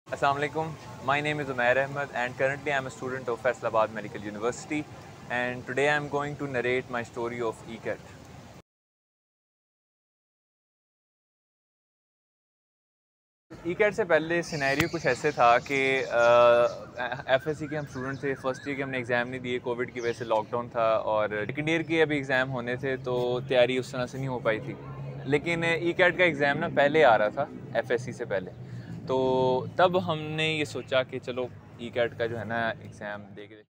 Assalamu alaikum. My name is Umair Ahmed and currently I am a student of Faisalabad Medical University, and today I am going to narrate my story of ECAT. ECAT से पहले scenario कुछ ऐसे था कि FSC के हम student थे। First year के हमने एग्ज़ाम नहीं दिए, कोविड की वजह से लॉकडाउन था, और सेकेंड ईयर के अभी एग्ज़ाम होने थे तो तैयारी उस तरह से नहीं हो पाई थी। लेकिन ECAT का एग्ज़ाम ना पहले आ रहा था FSC से पहले, तो तब हमने ये सोचा कि चलो ECAT का जो है ना एग्ज़ाम दे के।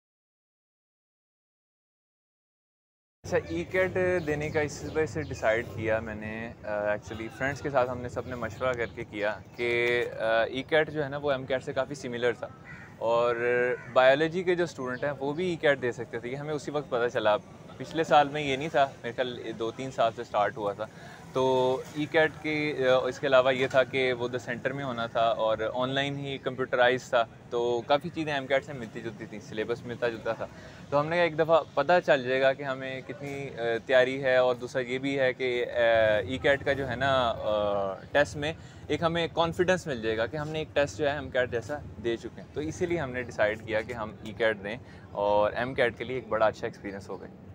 अच्छा, ECAT देने का इस वजह से डिसाइड किया मैंने, एक्चुअली फ्रेंड्स के साथ हमने सबने मशवरा करके किया कि ECAT जो है ना वो MCAT से काफ़ी सिमिलर था, और बायोलॉजी के जो स्टूडेंट हैं वो भी ECAT दे सकते थे। ये हमें उसी वक्त पता चला। पिछले साल में ये नहीं था, मेरे ख्याल 2-3 साल से स्टार्ट हुआ था। तो ECAT के इसके अलावा ये था कि वो द सेंटर में होना था और ऑनलाइन ही कंप्यूटराइज था, तो काफ़ी चीज़ें MCAT से मिलती जुलती थी, सिलेबस मिलता जुलता था। तो हमने कहा एक दफ़ा पता चल जाएगा कि हमें कितनी तैयारी है, और दूसरा ये भी है कि ECAT का जो है ना टेस्ट में एक हमें कॉन्फिडेंस मिल जाएगा कि हमने एक टेस्ट जो है MCAT जैसा दे चुके हैं। तो इसीलिए हमने डिसाइड किया कि हम ECAT दें, और MCAT के लिए एक बड़ा अच्छा एक्सपीरियंस हो गया।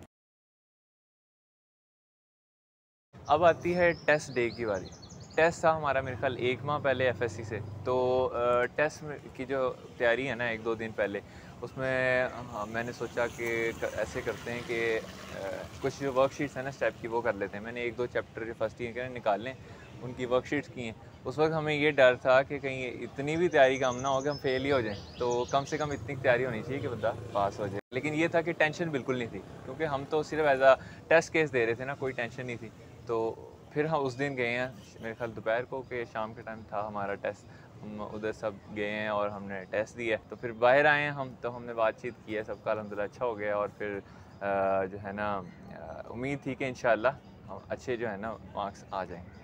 अब आती है टेस्ट डे की बारी। टेस्ट था हमारा मेरे ख्याल 1 माह पहले FSC से। तो टेस्ट की जो तैयारी है ना 1-2 दिन पहले, उसमें मैंने सोचा कि ऐसे करते हैं कि कुछ जो वर्कशीट्स हैं ना स्टेप की वो कर लेते हैं। मैंने 1-2 चैप्टर जो फर्स्ट ईयर के निकाल लें, उनकी वर्कशीट्स की हैं। उस वक्त हमें ये डर था कि कहीं इतनी भी तैयारी कम ना हो कि हम फेल ही हो जाएं, तो कम से कम इतनी तैयारी होनी चाहिए कि बंदा पास हो जाए। लेकिन ये था कि टेंशन बिल्कुल नहीं थी, क्योंकि हम तो सिर्फ एज आ टेस्ट केस दे रहे थे ना, कोई टेंशन नहीं थी। तो फिर हम उस दिन गए हैं, मेरे ख्याल दोपहर को के शाम के टाइम था हमारा टेस्ट। हम उधर सब गए हैं और हमने टेस्ट दिया। तो फिर बाहर आए हैं हम, तो हमने बातचीत की है, सबका अल्हम्दुलिल्लाह अच्छा हो गया। और फिर जो है ना उम्मीद थी कि इंशाल्लाह अच्छे जो है ना मार्क्स आ जाएंगे।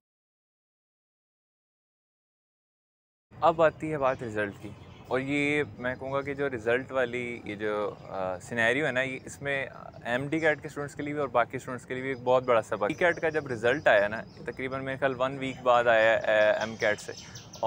अब आती है बात रिज़ल्ट की, और ये मैं कहूँगा कि जो रिज़ल्ट वाली ये जो सिनेरियो है ना, ये इसमें MD कैट के स्टूडेंट्स के लिए भी और बाकी स्टूडेंट्स के लिए भी एक बहुत बड़ा सबक। ECAT का जब रिज़ल्ट आया ना, तकरीबन मेरे ख्याल 1 वीक बाद आया MCAT से,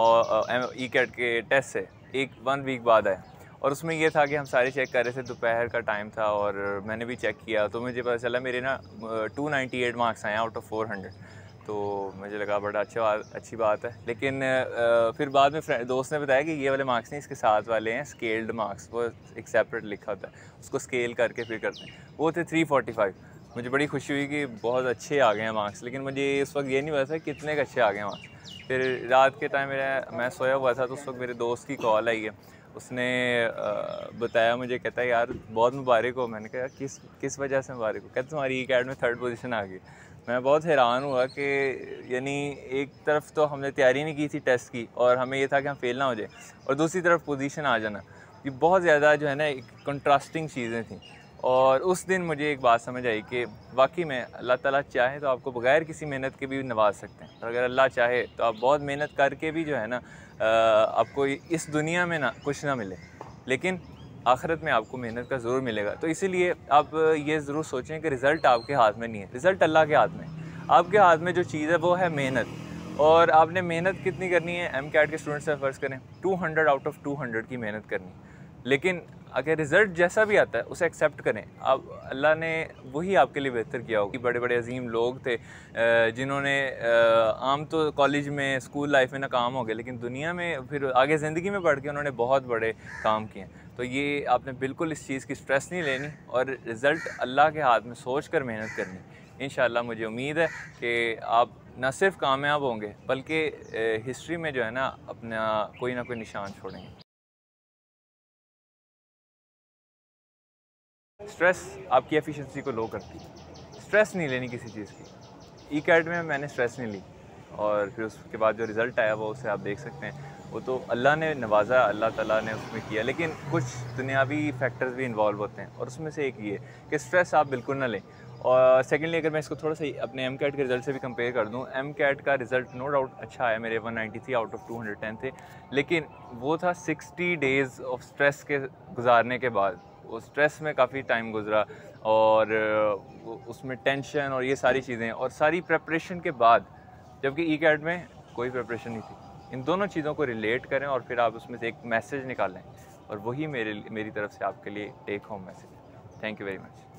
और ECAT के टेस्ट से 1 वीक बाद आया। और उसमें ये था कि हम सारे चेक कर रहे थे, दोपहर का टाइम था, और मैंने भी चेक किया तो मुझे पता चला मेरे ना 298 मार्क्स आए आउट ऑफ 400। तो मुझे लगा बड़ा अच्छी बात है। लेकिन फिर बाद में दोस्त ने बताया कि ये वाले मार्क्स नहीं, इसके साथ वाले हैं स्केल्ड मार्क्स, वो एक सेपरेट लिखा होता है, उसको स्केल करके फिर करते हैं। वो थे 345। मुझे बड़ी खुशी हुई कि बहुत अच्छे आ गए हैं मार्क्स, लेकिन मुझे उस वक्त ये नहीं पता था कितने के अच्छे आ गए हैं मार्क्स। फिर रात के टाइम मैं सोया हुआ था, तो उस वक्त मेरे दोस्त की कॉल आई है। उसने बताया मुझे, कहता है यार बहुत मुबारक हो। मैंने कहा किस किस वजह से मुबारक हो? कहते तुम्हारी ECAT में 3rd पोजीशन आ गई। मैं बहुत हैरान हुआ कि यानी एक तरफ तो हमने तैयारी नहीं की थी टेस्ट की, और हमें ये था कि हम फेल ना हो जाए, और दूसरी तरफ पोजीशन आ जाना। ये बहुत ज़्यादा जो है ना एक कंट्रास्टिंग चीज़ें थी। और उस दिन मुझे एक बात समझ आई कि वाकई में अल्लाह ताला चाहे तो आपको बग़ैर किसी मेहनत के भी नवाज सकते हैं, और अगर अल्लाह चाहे तो आप बहुत मेहनत करके भी जो है ना आपको इस दुनिया में ना कुछ ना मिले, लेकिन आखिरत में आपको मेहनत का ज़रूर मिलेगा। तो इसीलिए आप ये ज़रूर सोचें कि रिज़ल्ट आपके हाथ में नहीं है, रिज़ल्ट अल्लाह के हाथ में है। आपके हाथ में जो चीज़ है वो है मेहनत। और आपने मेहनत कितनी करनी है? MCAT के स्टूडेंट से फ़र्ज़ करें 200 आउट ऑफ 200 की मेहनत करनी, लेकिन अगर रिज़ल्ट जैसा भी आता है उसे एक्सेप्ट करें। अब अल्लाह ने वही आपके लिए बेहतर किया होगा। बड़े बड़े अजीम लोग थे जिन्होंने आम तो कॉलेज में स्कूल लाइफ में नाकाम हो गए, लेकिन दुनिया में फिर आगे ज़िंदगी में बढ़ के उन्होंने बहुत बड़े काम किए। तो ये आपने बिल्कुल इस चीज़ की स्ट्रेस नहीं लेनी, और रिज़ल्ट अल्लाह के हाथ में सोच कर मेहनत करनी। इंशाअल्लाह मुझे उम्मीद है कि आप न सिर्फ कामयाब होंगे, बल्कि हिस्ट्री में जो है ना अपना कोई ना कोई निशान छोड़ेंगे। स्ट्रेस आपकी एफिशिएंसी को लो करती है। स्ट्रेस नहीं लेनी किसी चीज़ की। ECAT में मैंने स्ट्रेस नहीं ली, और फिर उसके बाद जो रिज़ल्ट आया वो उसे आप देख सकते हैं। वो तो अल्लाह ने नवाजा, अल्लाह ताला ने उसमें किया, लेकिन कुछ दुनियावी फैक्टर्स भी इन्वॉल्व होते हैं, और उसमें से एक ये कि स्ट्रेस आप बिल्कुल ना लें। और सेकेंडली अगर मैं इसको थोड़ा सा अपने MCAT के रिज़ल्ट से भी कंपेयर कर दूँ, MCAT का रिज़ल्ट नो डाउट अच्छा आया, मेरे 193 आउट ऑफ 210 थे। लेकिन वो था 60 डेज़ ऑफ स्ट्रेस के गुजारने के बाद। वो स्ट्रेस में काफ़ी टाइम गुजरा, और उसमें टेंशन और ये सारी चीज़ें, और सारी प्रेपरेशन के बाद, जबकि ECAT में कोई प्रेपरेशन नहीं थी। इन दोनों चीज़ों को रिलेट करें और फिर आप उसमें से एक मैसेज निकालें, और वही मेरी तरफ से आपके लिए take home message. Thank you very much.